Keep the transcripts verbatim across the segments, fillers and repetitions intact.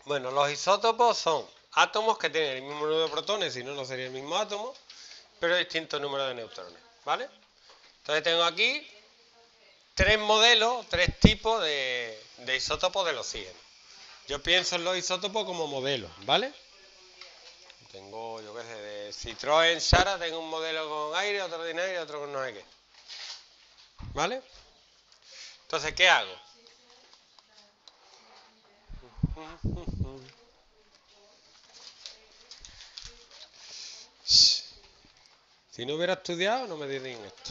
Bueno, los isótopos son átomos que tienen el mismo número de protones, si no, no sería el mismo átomo, pero distinto número de neutrones, ¿vale? Entonces tengo aquí tres modelos, tres tipos de, de isótopos del oxígeno. Yo pienso en los isótopos como modelos, ¿vale? Tengo, yo qué sé, de Citroën Sara, tengo un modelo con aire, otro sin aire, otro con no sé qué. ¿Vale? Entonces, ¿qué hago? Si no hubiera estudiado, no me dirían esto.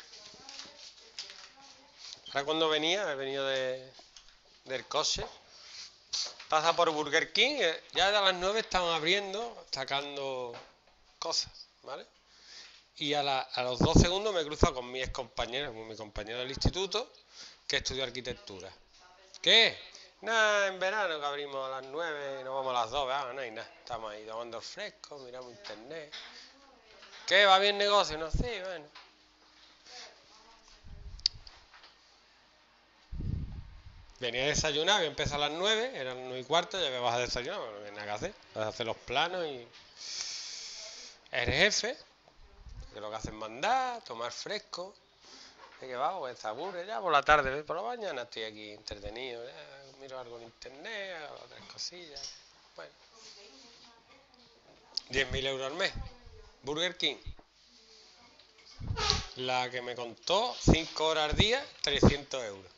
Ahora cuando venía, he venido de, del coche, pasa por Burger King, ya a las nueve estaban abriendo, sacando cosas, ¿vale? Y a, la, a los dos segundos me cruzo con mi ex compañero, con mi compañero del instituto, que estudió arquitectura. ¿Qué? Nada, en verano que abrimos a las nueve y nos vamos a las dos, ah, no hay nada. Estamos ahí tomando el fresco, miramos internet. ¿Qué? ¿Va bien negocio? No, sí, bueno. Venía a desayunar, había empezado a las nueve, eran nueve y cuarto, ya me vas a desayunar, bueno, no hay nada que hacer. Vas a hacer los planos y... Eres jefe, que lo que haces es mandar, tomar fresco. ¿De qué va? Pues te aburre ya por la tarde, por la mañana estoy aquí entretenido, ya, miro algo en internet, hago otras cosillas. Bueno, diez mil euros al mes. Burger King. La que me contó, cinco horas al día, trescientos euros.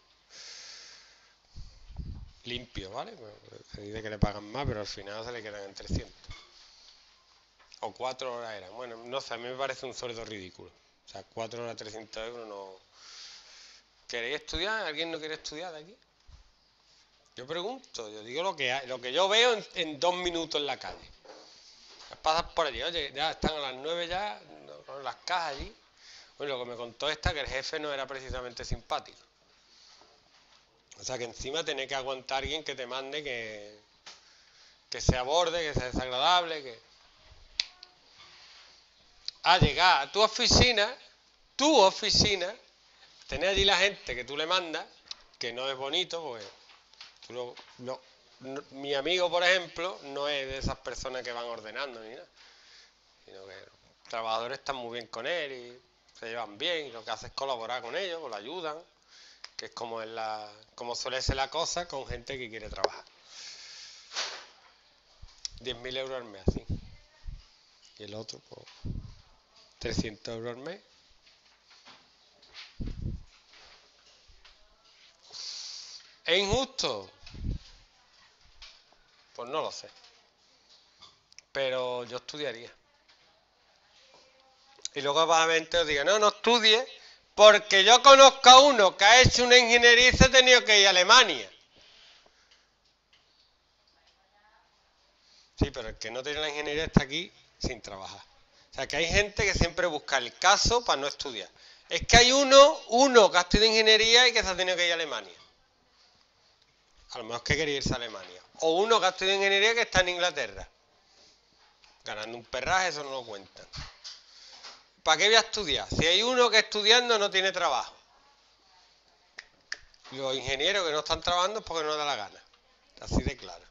Limpio, ¿vale? Se dice que le pagan más, pero al final se le quedan en trescientos. O cuatro horas eran. Bueno, no sé, a mí me parece un sueldo ridículo. O sea, cuatro horas, trescientos euros no... ¿Queréis estudiar? ¿Alguien no quiere estudiar de aquí? Yo pregunto, yo digo lo que hay, lo que yo veo en, en dos minutos en la calle. Pasas por allí, oye, ya están a las nueve ya, con las cajas allí. Bueno, lo que me contó esta, que el jefe no era precisamente simpático. O sea, que encima tenés que aguantar a alguien que te mande que, que se aborde, que sea desagradable, que... A llegar a tu oficina, tu oficina, tenés allí la gente que tú le mandas, que no es bonito, pues... Tú lo, lo, no, mi amigo, por ejemplo, no es de esas personas que van ordenando ni nada, sino que los trabajadores están muy bien con él y se llevan bien, y lo que hace es colaborar con ellos, pues lo ayudan, que es como, es la, como suele ser la cosa con gente que quiere trabajar. diez mil euros al mes, así. Y el otro, pues, trescientos euros al mes. ¿Es injusto? Pues no lo sé. Pero yo estudiaría. Y luego probablemente os diga, no, no estudie, porque yo conozco a uno que ha hecho una ingeniería y se ha tenido que ir a Alemania. Sí, pero el que no tiene la ingeniería está aquí sin trabajar. O sea, que hay gente que siempre busca el caso para no estudiar. Es que hay uno, uno que ha estudiado ingeniería y que se ha tenido que ir a Alemania. A lo mejor que quería irse a Alemania. O uno que ha estudiado ingeniería que está en Inglaterra. Ganando un perraje, eso no lo cuentan. ¿Para qué voy a estudiar? Si hay uno que estudiando no tiene trabajo. Los ingenieros que no están trabajando es porque no da la gana. Así de claro.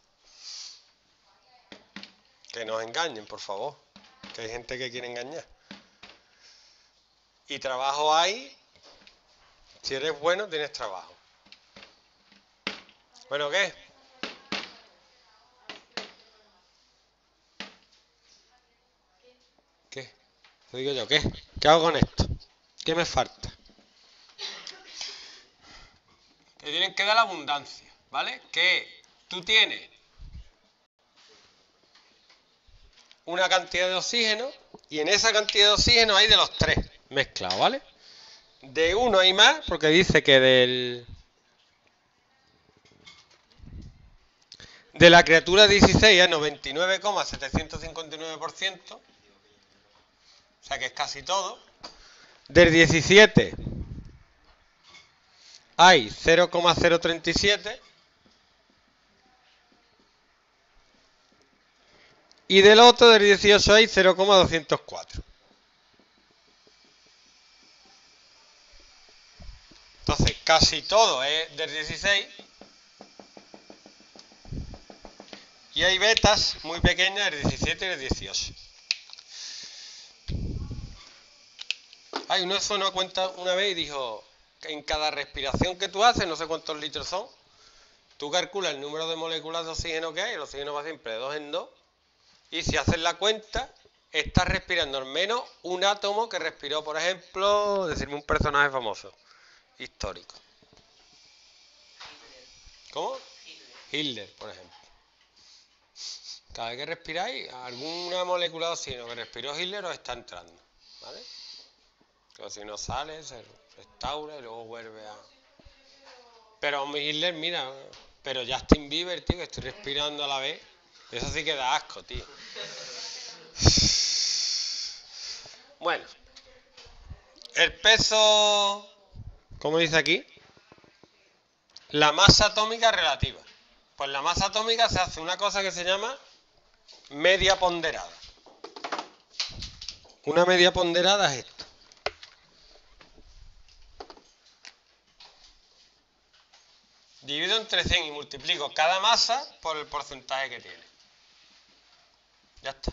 Que nos engañen, por favor. Que hay gente que quiere engañar. Y trabajo hay. Si eres bueno, tienes trabajo. Bueno, ¿qué? ¿Qué? Te digo yo, ¿qué? ¿Qué hago con esto? ¿Qué me falta? Te tienen que dar la abundancia, ¿vale? Que tú tienes una cantidad de oxígeno y en esa cantidad de oxígeno hay de los tres mezclados, ¿vale? De uno hay más porque dice que del... De la criatura dieciséis a noventa y nueve coma setecientos cincuenta y nueve por ciento, o sea que es casi todo. Del diecisiete hay cero coma cero treinta y siete y del otro del dieciocho hay cero coma doscientos cuatro. Entonces casi todo es del dieciséis Y hay betas muy pequeñas, el diecisiete y el dieciocho. Ay, uno eso no cuenta una vez y dijo que en cada respiración que tú haces, no sé cuántos litros son, tú calculas el número de moléculas de oxígeno que hay, el oxígeno va siempre de dos en dos, y si haces la cuenta, estás respirando al menos un átomo que respiró, por ejemplo, decirme un personaje famoso, histórico. ¿Cómo? Hitler, por ejemplo. Cada vez que respiráis, alguna molécula de oxígeno que respiró Hitler os está entrando, ¿vale? Que si no sale, se restaura y luego vuelve a... Pero Hitler, mira, pero Justin Bieber, tío, que estoy respirando a la vez, eso sí que da asco, tío. Bueno, el peso, ¿cómo dice aquí? La masa atómica relativa. Pues la masa atómica se hace una cosa que se llama media ponderada. Una media ponderada es esto. Divido entre cien y multiplico cada masa por el porcentaje que tiene. Ya está.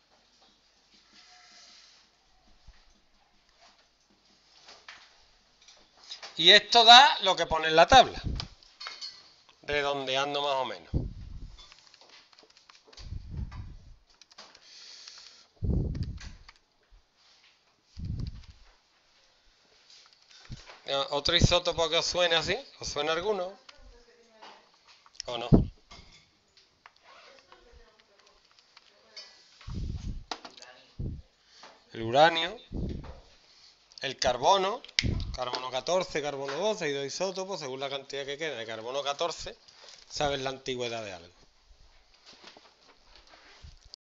Y esto da lo que pone en la tabla, redondeando más o menos. ¿Otro isótopo que os suene así? ¿Os suena alguno? ¿O no? El uranio, el carbono, carbono catorce, carbono doce, hay dos isótopos, según la cantidad que queda de carbono catorce, sabes la antigüedad de algo.